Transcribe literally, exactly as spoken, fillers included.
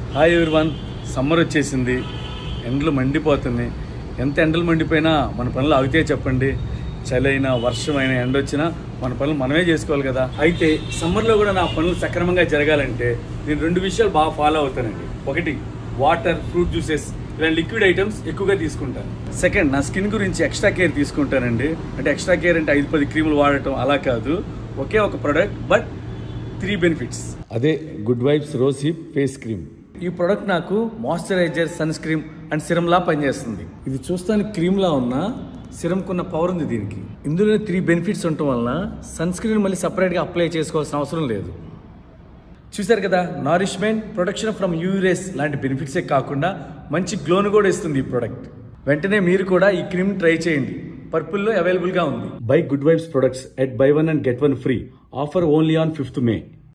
Hi everyone, summer వచ్చేసింది, ఎండలు మండిపోతున్నాయి. ఎంత ఎండలు మండిపోయినా మన పనులు ఆగితే చెప్పండి. చలి అయినా వర్షమైనా ఎండ వచ్చినా మన పనులు మనమే చేసుకోవాలి కదా. అయితే సమ్మర్లో కూడా నా పనులు సక్రమంగా జరగాలంటే నేను రెండు విషయాలు బాగా ఫాలో అవుతానండి. ఒకటి, వాటర్, ఫ్రూట్ జ్యూసెస్ ఇలాంటి లిక్విడ్ ఐటమ్స్ ఎక్కువగా తీసుకుంటాను. సెకండ్, నా స్కిన్ గురించి ఎక్స్ట్రా కేర్ తీసుకుంటానండి. అంటే ఎక్స్ట్రా కేర్ అంటే ఐదు పది క్రీములు వాడటం అలా కాదు, ఒకే ఒక ప్రోడక్ట్ బట్ త్రీ బెనిఫిట్స్. అదే good vibes rose hip face cream. ఈ ప్రోడక్ట్ నాకు moisturiser, sunscreen and serum లా పనిచేస్తుంది. ఇది చూస్తానికి క్రీమ్ లా ఉన్నా సిరమ్ కున్న పవర్ ఉంది దీనికి. ఇందులో త్రీ బెనిఫిట్స్ ఉండటం వలన సన్ స్క్రీన్ మళ్ళీ సపరేట్గా అప్లై చేసుకోవాల్సిన అవసరం లేదు. చూసారు కదా, nourishment, protection from UV rays లాంటి బెనిఫిట్సే కాకుండా మంచి గ్లోను కూడా ఇస్తుంది ఈ ప్రోడక్ట్. వెంటనే మీరు కూడా ఈ క్రీమ్ ట్రై చేయండి. పర్పుల్లో అవైలబుల్గా ఉంది. Buy good vibes products at buy one and get one free. Offer only on fifth May.